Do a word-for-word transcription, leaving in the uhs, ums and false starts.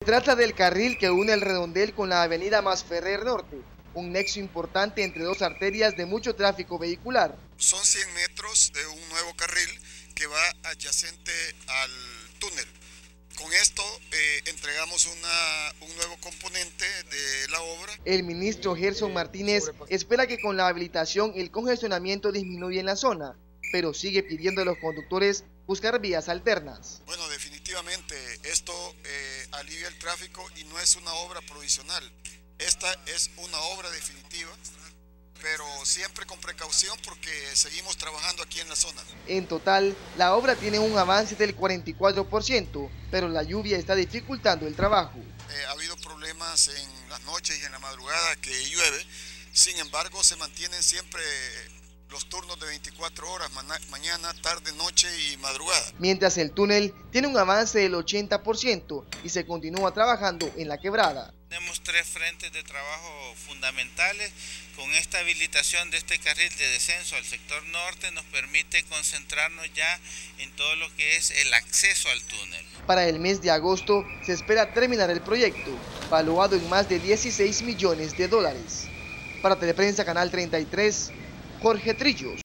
Se trata del carril que une el Redondel con la avenida Masferrer Norte, un nexo importante entre dos arterias de mucho tráfico vehicular. Son cien metros de un nuevo carril que va adyacente al túnel. Con esto eh, entregamos una, un nuevo componente de la obra. El ministro Gerson Martínez espera que con la habilitación el congestionamiento disminuya en la zona, pero sigue pidiendo a los conductores buscar vías alternas. Bueno, definitivamente esto eh, alivia el tráfico y no es una obra provisional. Esta es una obra definitiva, pero siempre con precaución porque seguimos trabajando aquí en la zona. En total, la obra tiene un avance del cuarenta y cuatro por ciento, pero la lluvia está dificultando el trabajo. Eh, ha habido problemas en las noches y en la madrugada que llueve, sin embargo se mantienen siempre los turnos de veinticuatro horas, mañana, tarde, noche y madrugada. Mientras el túnel tiene un avance del ochenta por ciento y se continúa trabajando en la quebrada. Tenemos tres frentes de trabajo fundamentales. Con esta habilitación de este carril de descenso al sector norte nos permite concentrarnos ya en todo lo que es el acceso al túnel. Para el mes de agosto se espera terminar el proyecto, valuado en más de dieciséis millones de dólares. Para Teleprensa Canal treinta y tres, Jorge Trillos.